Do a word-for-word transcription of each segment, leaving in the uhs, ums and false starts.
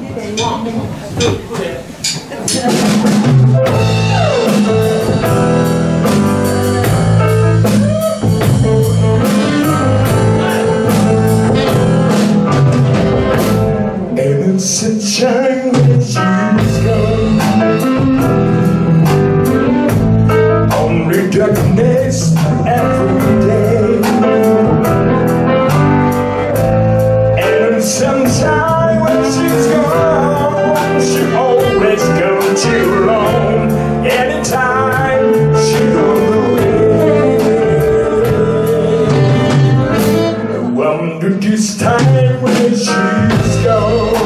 Sunshine when she's gone, only darkness every day. And sometime when she's gone, she always goes too long. Anytime she goes away, I wonder this time when she's gone.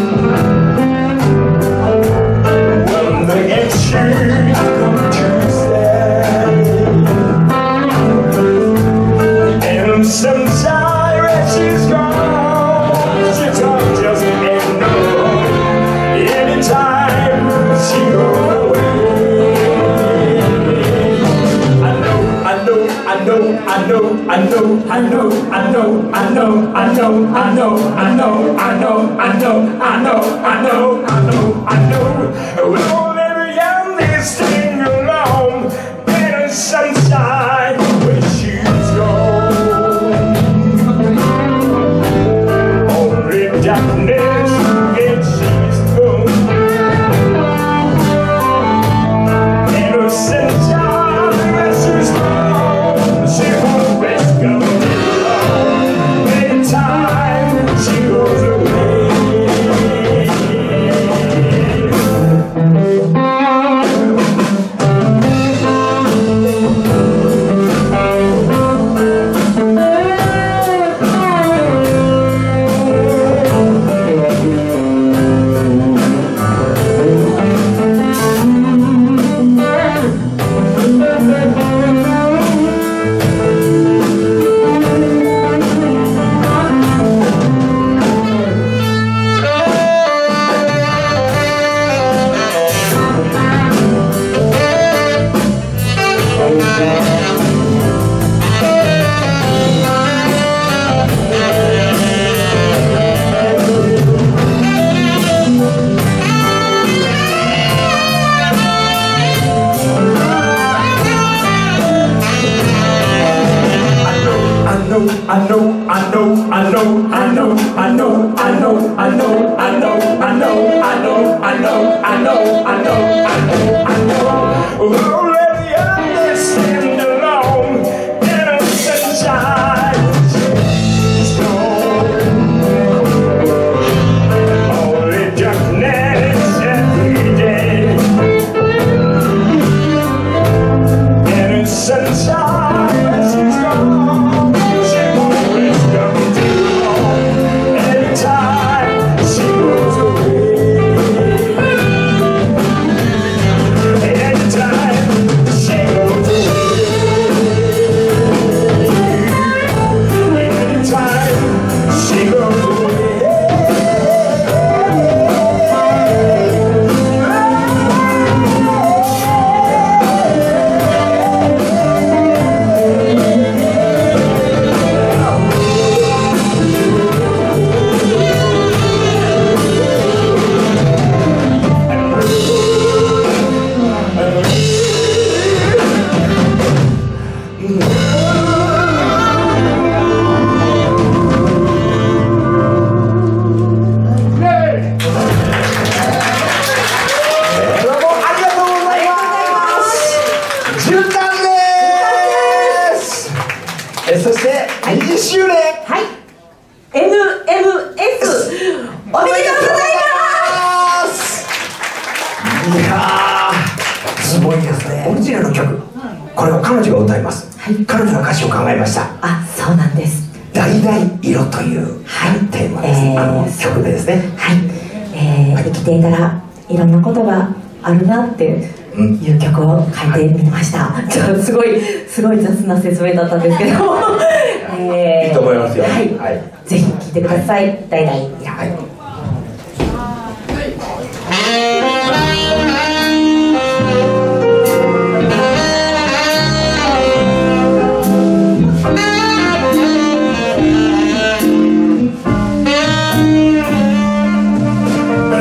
Sometimes when she's gone, she don't just ain't no. Anytime she goes away, I know, I know, I know, I know, I know, I know, I know, I know, I know, I know, I know, I know, I know, I know, I know, I know, I know. We'll never young this thing alone. Better sunshine when she's gone. Darkness when she's gone, and her sunshine when she's gone, she always goes along. Anytime she goes away, I know, I know, I know, I know, I know, I know, I know, I know, I know, I know, I know, I know, I know, I know, I know. Oh, let the others stand alone in a sunshine. She's gone. Only darkness every day. In a sunshine, she's gone.そしてにじゅっしゅうねん、 はい、エムエムエス おめでとうございます。 いやー、すごいですね。オリジナルの曲、これは彼女が歌います、はい、彼女が歌詞を考えました。 あ、そうなんです。 橙色という、はい、テーマです、えー、あの曲でですね。 はい、えーはい、生きていたらいろんなことがあるなっていう曲を書いてみました、はい、ちょっとすごいすごい雑な説明だったんですけどえー、いいと思いますよ。はい、 はい、ぜひ聴いてください。橙色、はい。 「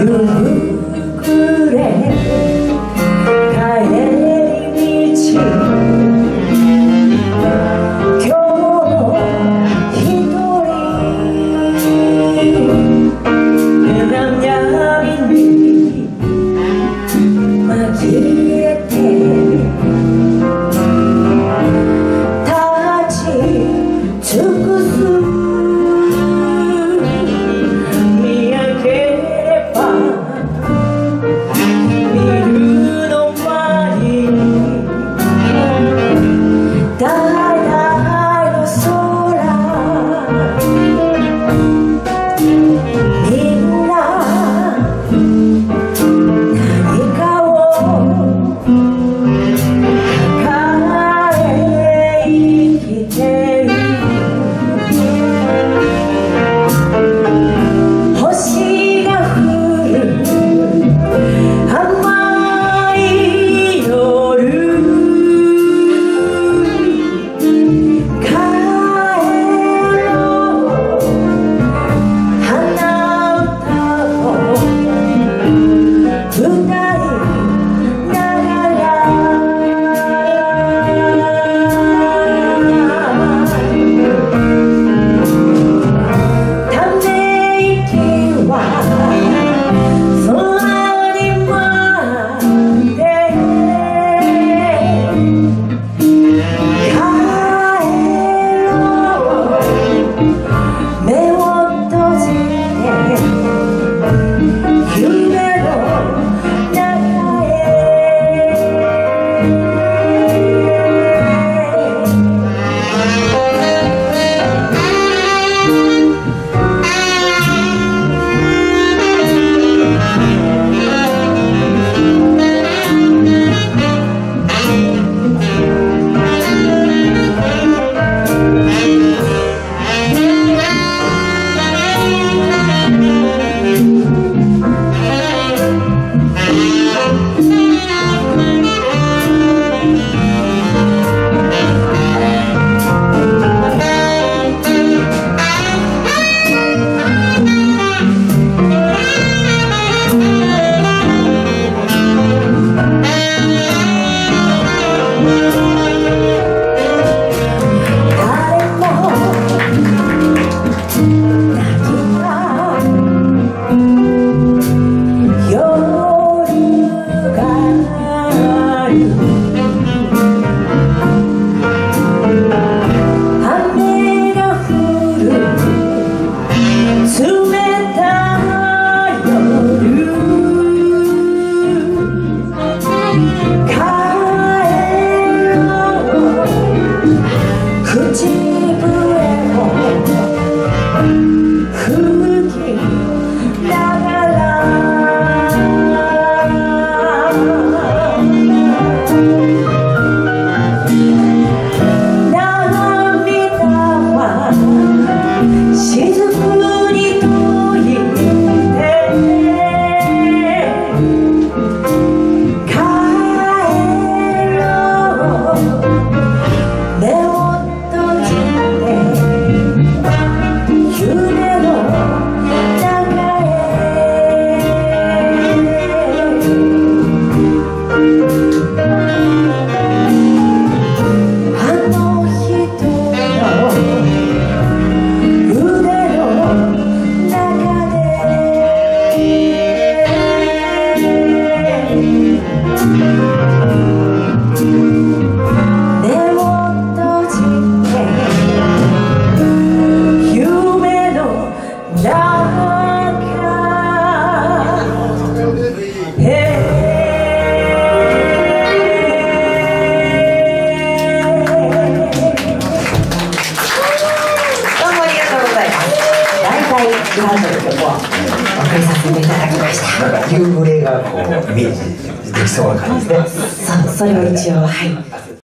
夕暮れがこうイメージできそうな感じですね。 そそれを一応はい